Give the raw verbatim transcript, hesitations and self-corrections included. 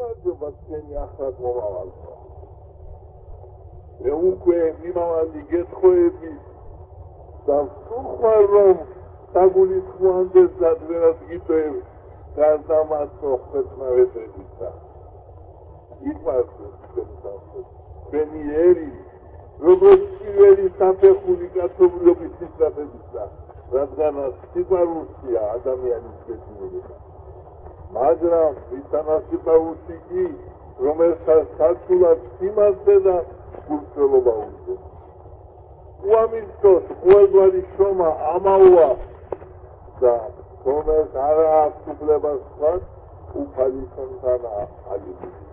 გამარჯობა თქვენი ახლად მომავალო. მე უკვე მიმავალი გეთხოვები და ვთქვარ რომ საგულისხმოანდეს დადვერას გიტოებ გარდამასწრო ხვეთმავედებისა. იყვარს თქვენი ერი როგორც პირველი საფეხური კაცობრიობის სისწრაფებისა, რადგანაც სიყვარულია ადამიანის ბედნიერება. მაგრამ ვისანასიყვარულში კი, რომელსაც საცულად სიმართლე და სგულწრფელობა უნდოდა. უამისთვის ყოველგვარი შრომა ამაოა და რომელს არ აქვს უფლება სხვა უფალისონთანა აგებული.